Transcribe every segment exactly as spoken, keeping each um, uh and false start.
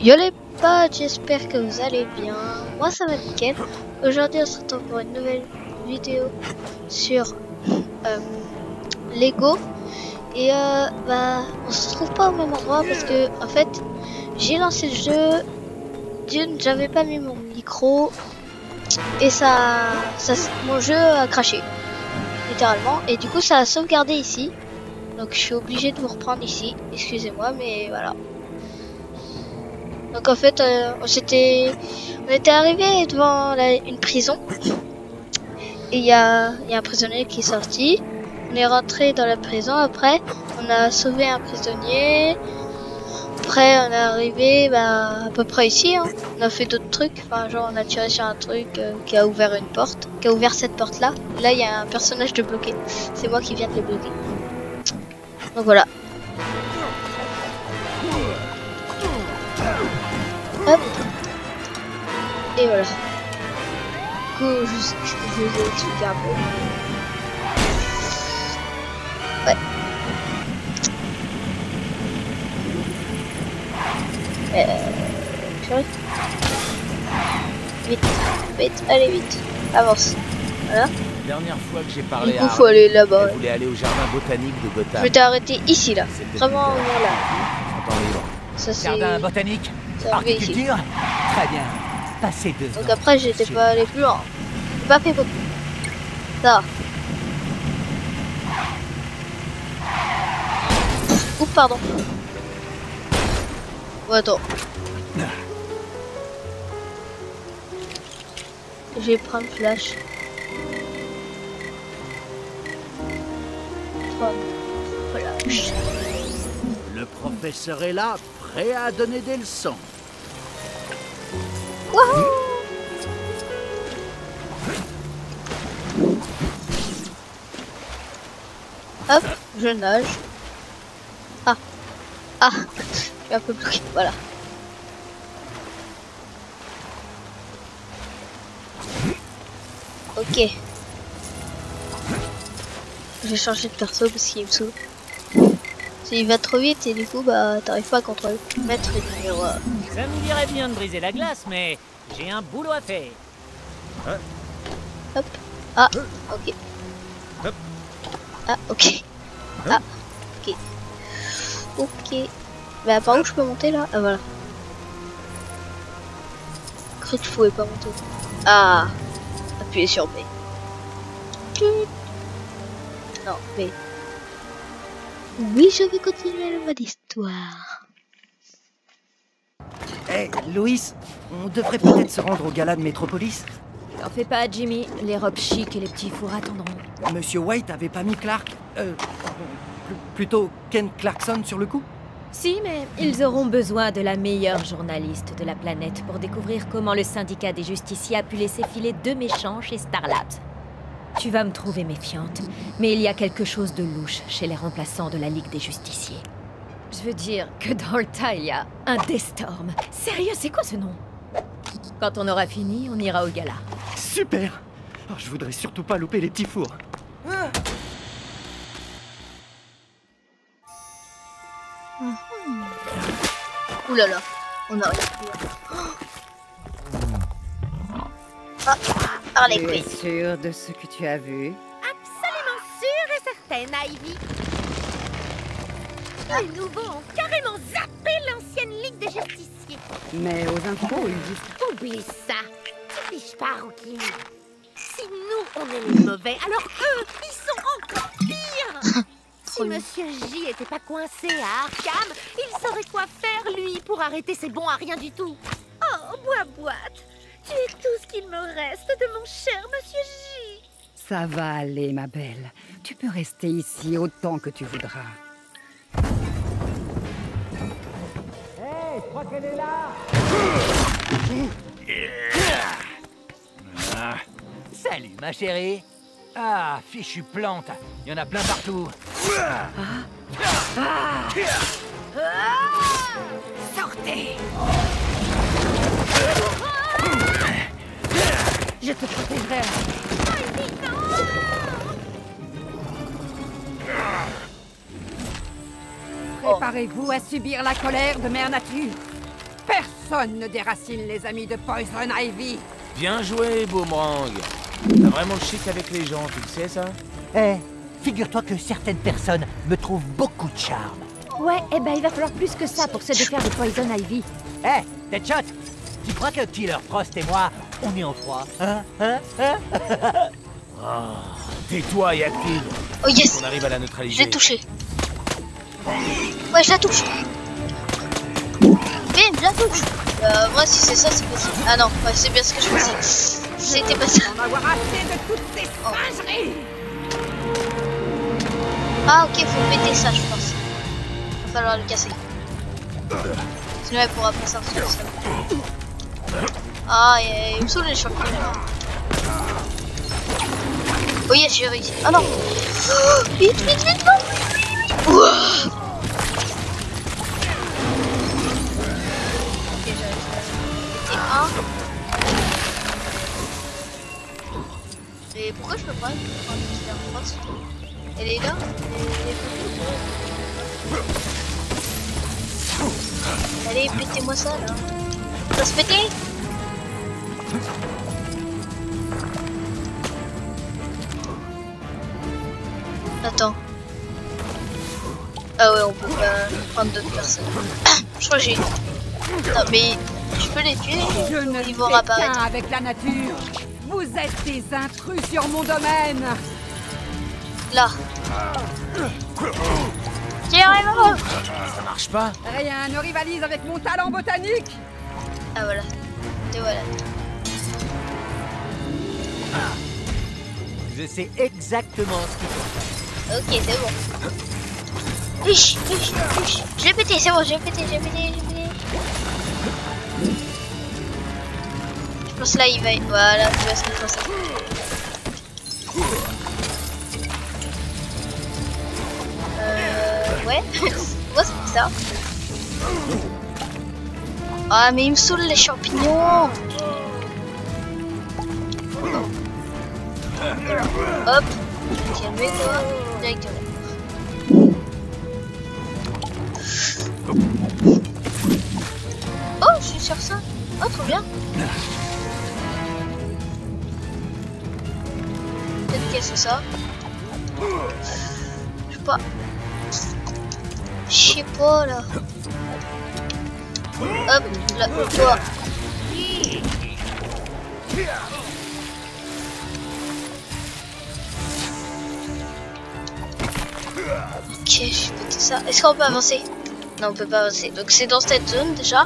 Yo les potes, j'espère que vous allez bien. Moi ça va nickel. Aujourd'hui on se retrouve pour une nouvelle vidéo sur euh, Lego. Et euh, bah on se trouve pas au même endroit parce que en fait j'ai lancé le jeu. D'une, j'avais pas mis mon micro et ça, ça, mon jeu a craché littéralement. Et du coup ça a sauvegardé ici. Donc je suis obligé de vous reprendre ici. Excusez-moi mais voilà. Donc en fait, euh, on s'était, on était arrivé devant la, une prison et il y a, y a un prisonnier qui est sorti. On est rentré dans la prison. Après, on a sauvé un prisonnier. Après, on est arrivé, bah, à peu près ici. Hein. On a fait d'autres trucs. Enfin, genre, on a tiré sur un truc euh, qui a ouvert une porte, qui a ouvert cette porte-là. Là, il y a un personnage de bloqué. C'est moi qui viens de le bloquer. Donc voilà. Hop. Et voilà. Du coup, je, je, je vous ai expliqué un peu. Ouais. Euh, purée. Vite, vite, allez vite. Avance. Voilà. La dernière fois que j'ai parlé Du coup, à faut aller là-bas. elle voulait aller au jardin botanique de Gotham. Je vais t'arrêter ici, là. Vraiment, voilà. Temps libre. Ça, c'est... Jardin botanique, horticulture. Très bien. Passez deux. Donc après, j'étais pas allé plus loin. J'ai pas fait beaucoup. Ça. Oups, pardon. Oh, attends. Je vais prendre flash. Voilà. Le professeur est là, prêt à donner des leçons. Wouhou! Hop, je nage. Ah, ah, je suis un peu bloqué, voilà. Ok. Je vais changer de perso parce qu'il me saoule. Il va trop vite et du coup bah t'arrives pas à contrôler. Mettre le numéro. Ça me dirait bien de briser la glace, mais j'ai un boulot à faire. Hop. Ah, ok. Ah, ok. Ah, ok. Ok. Bah par où je peux monter là? Ah voilà. Je crois que je pouvais pas monter. Ah. Appuyez sur B. Non, B. Oui, je vais continuer le mode histoire. Hé, hey, Loïs, on devrait peut-être se rendre au gala de Métropolis. T'en fais pas, Jimmy. Les robes chics et les petits fours attendront. Monsieur White avait pas mis Clark... Euh... Plutôt Ken Clarkson sur le coup? Si, mais ils auront besoin de la meilleure journaliste de la planète pour découvrir comment le syndicat des justiciers a pu laisser filer deux méchants chez Star Labs. Tu vas me trouver méfiante, mais il y a quelque chose de louche chez les remplaçants de la Ligue des Justiciers. Je veux dire que dans le tas, il y a un Deathstorm. Sérieux, c'est quoi ce nom? Quand on aura fini, on ira au gala. Super! Oh, je voudrais surtout pas louper les petits fours. Ah. Mmh. Ouh là là, on a rien pu. Ah, par les Tu es couilles. sûre de ce que tu as vu? Absolument sûre et certaine, Ivy. Les nouveaux ont carrément zappé l'ancienne Ligue des Justiciers. Mais aux infos, ils disent... Oublie ça. Tu piges pas, Rookie. Si nous, on est les mauvais, alors eux, ils sont encore pires. Si Monsieur J était pas coincé à Arkham, il saurait quoi faire, lui, pour arrêter ces bons à rien du tout. Oh, bois-boîte. Tu es tout ce qu'il me reste de mon cher Monsieur J. Ça va aller, ma belle. Tu peux rester ici autant que tu voudras. Hé, je crois qu'elle est là. Ah. Salut, ma chérie. Ah, fichu plante. Il y en a plein partout. Ah. Ah. Sortez. Je te protégerai. Préparez-vous à subir la colère de Mère Nature. Personne personne ne déracine les amis de Poison Ivy. Bien joué, Boomerang. T'as vraiment le chic avec les gens, tu le sais ça? Eh, figure-toi que certaines personnes me trouvent beaucoup de charme. Ouais, eh ben il va falloir plus que ça pour se défaire de Poison Ivy. Eh, Deadshot, tu crois que Killer Frost et moi, on est en froid? Hein? Hein? Hein? Oh, tais-toi et active. Oh yes! On arrive à la Je neutraliser. l'ai touché. Ouais, je la touche. Bim, je la touche. Euh, moi, si c'est ça, c'est possible. Ah non, ouais, c'est bien ce que je pensais. C'était pas ça. On va avoir assez de toutes ces singeries. Ah, ok, faut péter ça, je pense. Va falloir le casser. Sinon, elle pourra pas sortir seule. Ah, et il me saoule les champignons. Oh yes, j'ai réussi. Ah non. Oh, vite, vite, vite, non. Ouah. Ok, j'ai pété un. Et pourquoi je peux pas prendre une Killer Frost? Elle est là. Elle est... Allez, pétez-moi ça là. Ça va se péter? Attends. Ah ouais, on peut pas prendre d'autres personnes. Je crois que j'ai... Non mais je peux les tuer. Je ne Ils vont fais réapparaître. qu'un avec la nature. Vous êtes des intrus sur mon domaine. Là. Tiens, là. Ça marche pas? Rien ne rivalise avec mon talent botanique. Ah voilà. Et voilà. Je sais exactement ce qu'il faut faire. Ok, c'est bon. Fiche, fiche, fiche. Je l'ai pété, c'est bon, je l'ai pété, je l'ai pété, je l'ai pété. Je pense là il va... Voilà, tu vois ce qu'il faut ça. Euh... Ouais. Moi c'est ça. Ah mais il me saoule les champignons. Hop. Calmez-toi. Directement. Oh, je suis sur ça. Oh, trop bien. Peut-être qu'est-ce que ça? Je sais pas. Je sais pas là. Hop, là, toi. Ok, je vais péter ça. Est-ce qu'on peut avancer? Non, on peut pas avancer. Donc c'est dans cette zone déjà.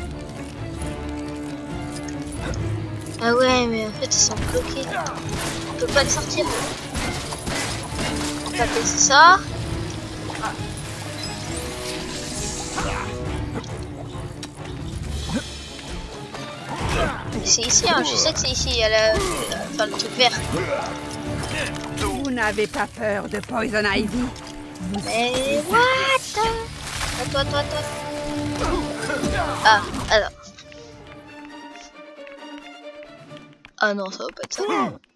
Ah ouais, mais en fait ils sont bloqués. On peut pas les sortir. On va péter ça. C'est ici, hein. Je sais que c'est ici. Il y a la... enfin, le truc vert. Vous n'avez pas peur de Poison Ivy? Mais what? Attends, attends, attends. Ah, alors. Ah non, ça va pas être ça.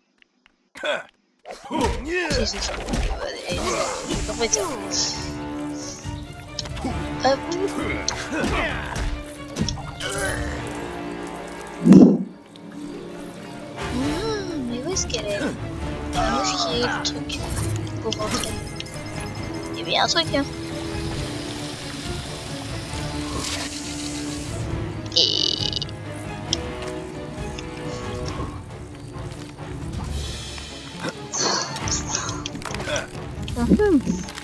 Si, c'est ça. Allez, je vais ça. Hop. Mmh, mais où est-ce qu'elle est? Où est-ce qu'il y a le truc pour rentrer? Il y a bien un truc, hein. Et... Mmh.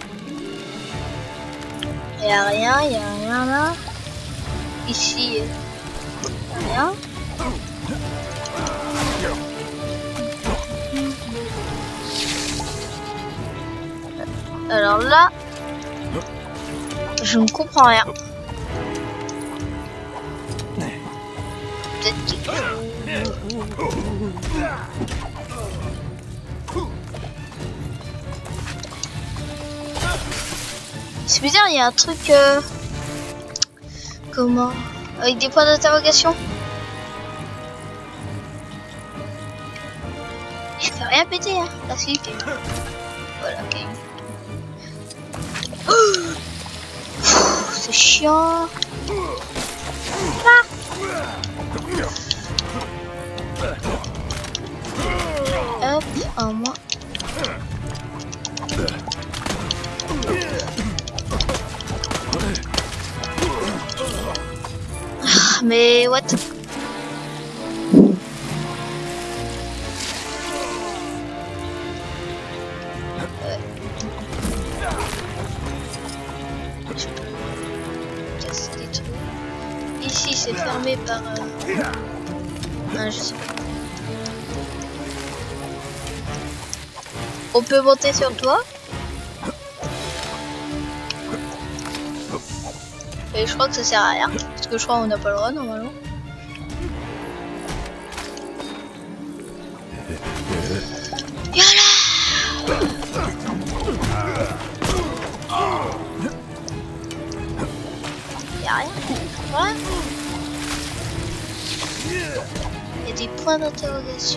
Il y a rien, il y a rien là. Ici, rien. Alors là, je ne comprends rien. Peut-être qu'il... C'est bizarre, il y a un truc... Euh... Comment? Avec des points d'interrogation. Je peux rien péter, hein. Ah si, ok. Voilà, ok. Oh, c'est chiant. Ah, Hop, en moins. Ah, mais what? Ici c'est fermé par euh... ah, je sais pas. On peut monter sur toi. Et je crois que ça sert à rien parce que je crois qu'on n'a pas le droit normalement. Yala! Y'a rien. Ouais. Il y a des points d'interrogation.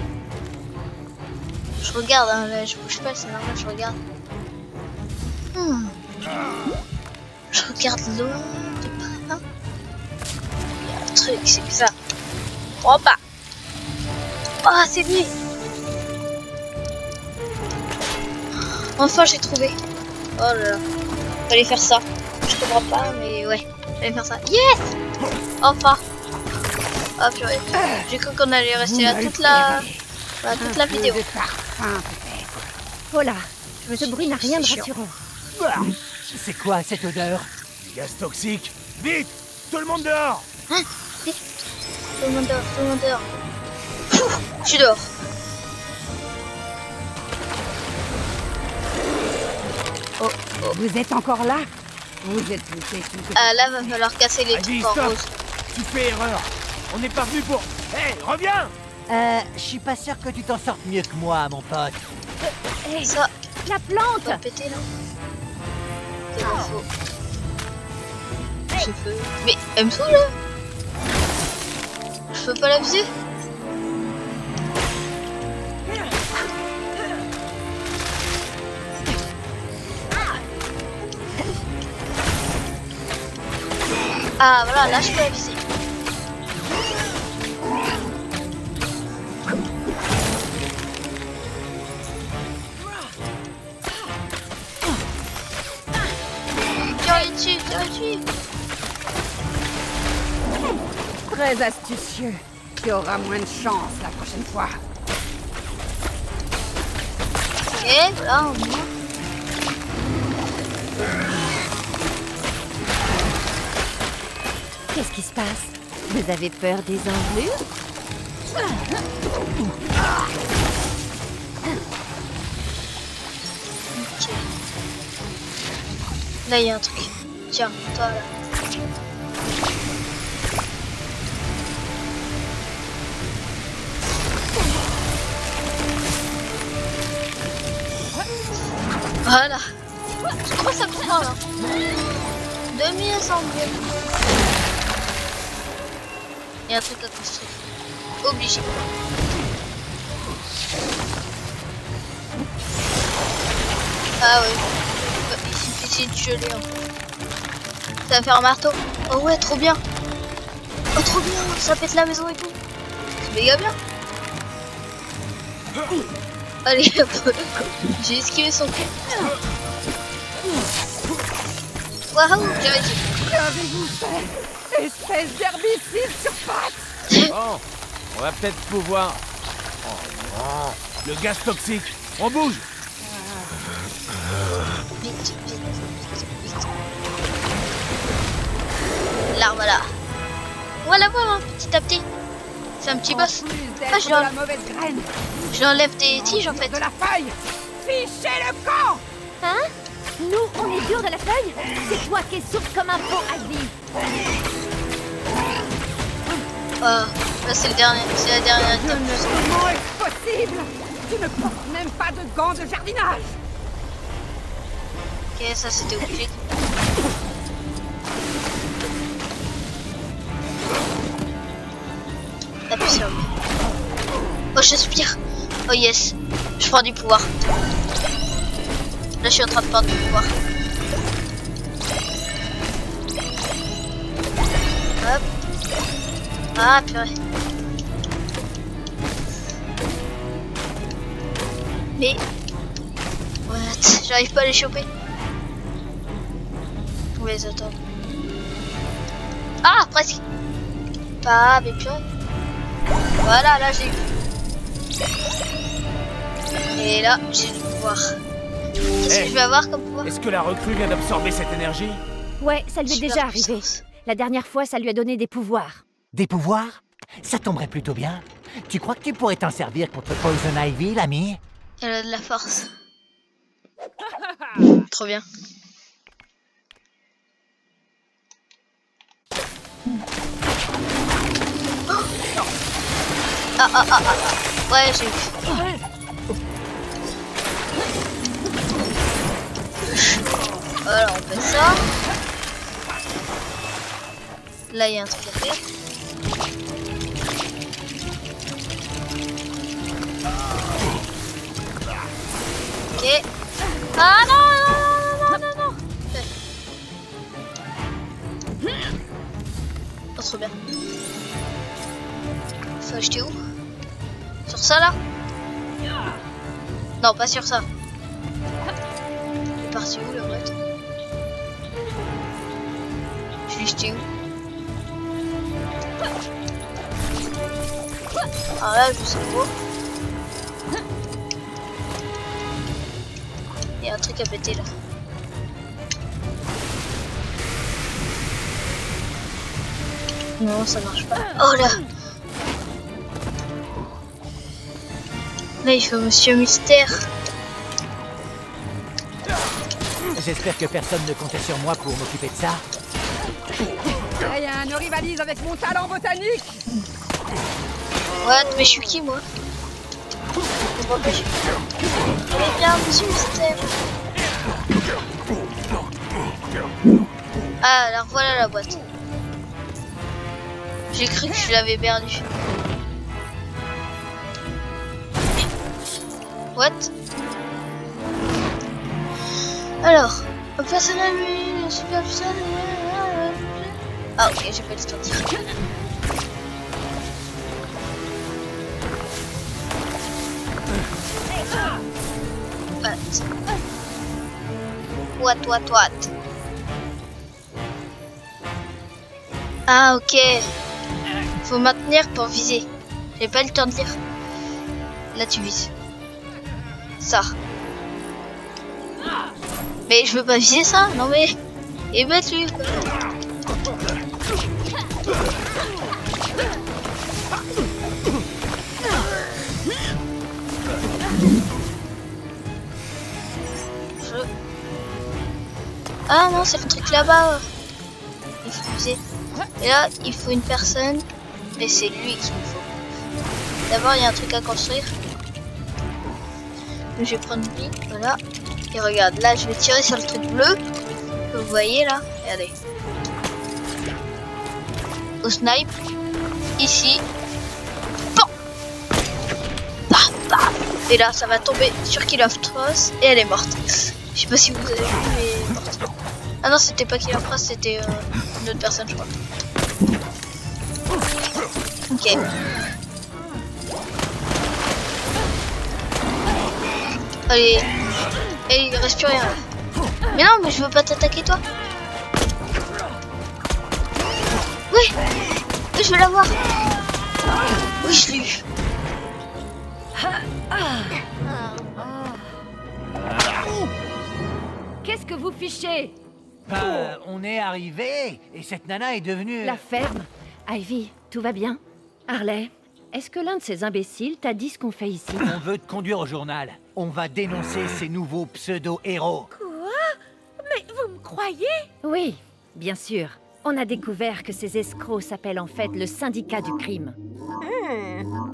Je regarde, hein, là, je bouge pas, c'est normal, je regarde. Hmm. Je regarde l'eau de près. Hein. Il y a un truc, c'est bizarre. Oh bah. Oh, c'est lui. Enfin, j'ai trouvé. Oh là là. Fallait faire ça. Je comprends pas, mais ouais. Fallait faire ça. Yes. Enfin. Oh purée. J'ai cru qu'on allait rester là toute la, bah, toute la vidéo. Oh là, ce bruit n'a rien de rassurant. C'est quoi cette odeur? Gaz toxique. Vite! Tout le monde dehors! Hein? Vite! Tout le monde dehors, tout le monde dehors. Pouf, je suis dehors. Oh, oh. Vous êtes encore là? Vous êtes plus têtu que... Ah là, va falloir casser les Ivy, trucs en stop. rose. Tu fais erreur. On n'est pas venu pour... Hé, hey, reviens! Euh, je suis pas sûr que tu t'en sortes mieux que moi, mon pote. Hé, Ça, la on plante! va péter là. C'est pas faux. J'ai fait... Mais elle me saoule là. Je peux pas la viser. Ah voilà, là je peux la viser. Tire dessus, tire dessus. Très astucieux. Tu auras moins de chance la prochaine fois. Et voilà, au moins. Qu'est-ce qui se passe? Vous avez peur des engelures? Ok. Là, il y a un truc. Tiens, toi là. Voilà. Je crois que ça prend là. Demi assemblée. Il y a un truc à construire. Obligé. Ah ouais. Il suffit de geler en fait. Ça va faire un marteau. Oh ouais, trop bien. Oh trop bien. Ça pète la maison et tout. C'est méga bien. Allez, hop. J'ai esquivé son coup. Waouh, j'ai réussi. Qu'avez-vous fait? Espèce d'herbicide sur pattes! Bon, on va peut-être pouvoir... Oh non, le gaz toxique. On bouge. Vite, vite, vite, vite. L'arme là. On va la voir hein, petit à petit. C'est un petit boss. Ah, je, de la mauvaise graine, je l'enlève des tiges en fait. de la feuille. Fichez le camp! Hein? Nous, on est dur de la feuille? C'est toi qui es sourde comme un pot, Ivy. Oh, là c'est le dernier, c'est la dernière étape. Comment est-ce possible? Tu ne portes même pas de gants de jardinage! Ok, ça c'était obligé. Appuie sur lui. Oh, j'aspire. Oh yes, je prends du pouvoir. Là je suis en train de prendre du pouvoir. Hop. Ah, purée. Mais... What? J'arrive pas à les choper. On les attend. Ah, presque. Pas, mais purée. Voilà, là j'ai eu. Et là, j'ai le pouvoir. Qu'est-ce hey, que je vais avoir comme pouvoir? Est-ce que la recrue vient d'absorber cette énergie? Ouais, ça lui est déjà arrivé. La dernière fois, ça lui a donné des pouvoirs. Des pouvoirs? Ça tomberait plutôt bien. Tu crois que tu pourrais t'en servir contre Poison Ivy, l'ami? Elle a de la force. Trop bien. Oh ah ah ah ah. Ouais, j'ai vu. Voilà, on fait ça. Là, il y a un truc à faire. Ok. Ah non, non, non, non, non, non. Oh, trop bien. Faut acheter où? Sur ça, là? Non, pas sur ça. Il est parti où, le vrai? Je l'ai jeté où? Ah là, je sais pas. Il y a un truc à péter là. Non, ça marche pas. Oh là! Là, il faut Monsieur Mystère. J'espère que personne ne comptait sur moi pour m'occuper de ça. Rien ne rivalise avec mon talent botanique. Ouais, mais je suis qui, moi? Je suis... Allez, bien, Monsieur Mystère. Ah, alors voilà la boîte. J'ai cru que je l'avais perdu. What? Alors, un personnage super puissant. Ah, ok, j'ai pas le temps de dire. What? What, what, what? Ah, ok. Faut maintenir pour viser. J'ai pas le temps de lire. Là, tu vises. Ça. Mais je veux pas viser ça. Non mais... Et bête lui. Je... Ah non, c'est le truc là-bas. Il faut viser. Et là, il faut une personne. Et c'est lui qu'il me faut. D'abord, il y a un truc à construire. Donc, je vais prendre lui. Voilà. Et regarde, là, je vais tirer sur le truc bleu. Que vous voyez là. Regardez. Au snipe. Ici. Bon. Bah, bah. Et là, ça va tomber sur Kill of Trust. Et elle est morte. Je sais pas si vous avez vu, mais elle est morte. Ah non, c'était pas Kill of Trust, c'était euh, une autre personne, je crois. Ok. Allez. Et il reste plus rien. Mais non, mais je veux pas t'attaquer toi. Oui. Oui, je veux l'avoir. Oui, je l'ai eu. Qu'est-ce que vous fichez? Euh, on est arrivé et cette nana est devenue... La ferme. Ivy, tout va bien? Harley, est-ce que l'un de ces imbéciles t'a dit ce qu'on fait ici? On veut te conduire au journal. On va dénoncer ces nouveaux pseudo-héros. Quoi? Mais vous me croyez? Oui, bien sûr. On a découvert que ces escrocs s'appellent en fait le syndicat du crime. Hmm.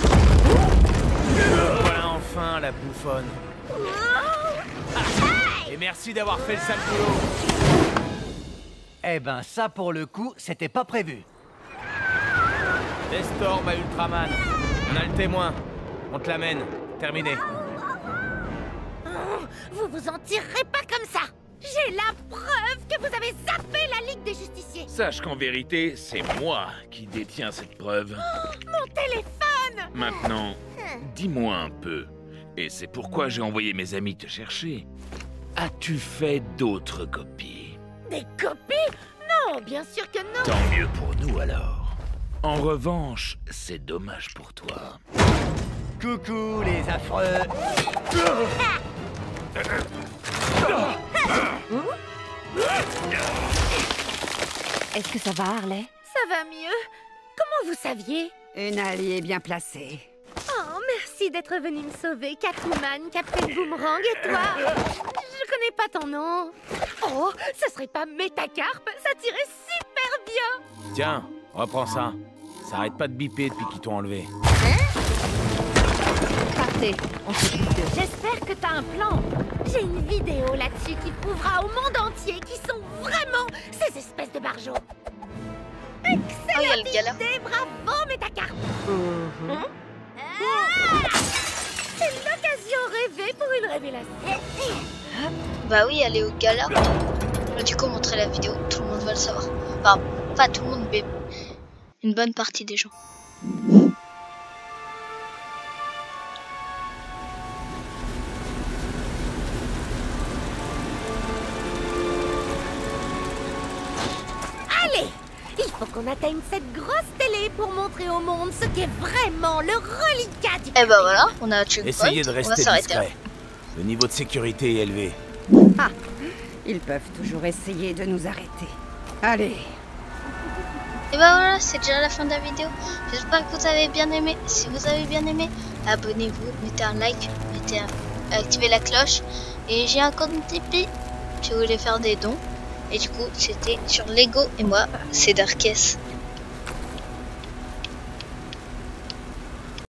Voilà enfin la bouffonne. Ah, et merci d'avoir fait le sale boulot. Eh ben ça pour le coup, c'était pas prévu. Destorm à Ultraman. On a le témoin. On te l'amène. Terminé. Oh, vous vous en tirerez pas comme ça. J'ai la preuve que vous avez zappé la Ligue des Justiciers. Sache qu'en vérité, c'est moi qui détiens cette preuve. Oh, mon téléphone. Maintenant, dis-moi un peu, et c'est pourquoi j'ai envoyé mes amis te chercher. As-tu fait d'autres copies? Des copies? Non, bien sûr que non. Tant mieux pour nous alors. En revanche, c'est dommage pour toi. Coucou les affreux. Est-ce que ça va, Harley? Ça va mieux. Comment vous saviez? Une alliée bien placée. Oh, merci d'être venu me sauver, Catwoman, Captain Boomerang et toi. Je connais pas ton nom. Oh, ça serait pas Métacarpe? Ça tirait super bien. Tiens, reprends ça. Ça arrête pas de biper depuis qu'ils t'ont enlevé. Partez, on s'occupe d'eux. J'espère que t'as un plan. J'ai une vidéo là-dessus qui prouvera au monde entier qui sont vraiment ces espèces de barjots. Oh, il y a le gars là. Idée, bravo, Métacarpe. Hein? Ah, c'est l'occasion rêvée pour une révélation. Bah oui, aller au gala. Du coup, montrer la vidéo, tout le monde va le savoir. Enfin, pas tout le monde, mais une bonne partie des gens. Allez, il faut qu'on atteigne cette grosse télé pour montrer au monde ce qu'est vraiment le reliquat du... Et bah voilà, on a checkpoint. Essayez de On va rester s'arrêter là. discret. Le niveau de sécurité est élevé. Ah, ils peuvent toujours essayer de nous arrêter. Allez. Et bah voilà, c'est déjà la fin de la vidéo. J'espère que vous avez bien aimé. Si vous avez bien aimé, abonnez-vous, mettez un like, mettez un... activez la cloche. Et j'ai un compte Tipeee si vous voulez faire des dons. Et du coup, c'était sur Lego et moi, c'est Darkest.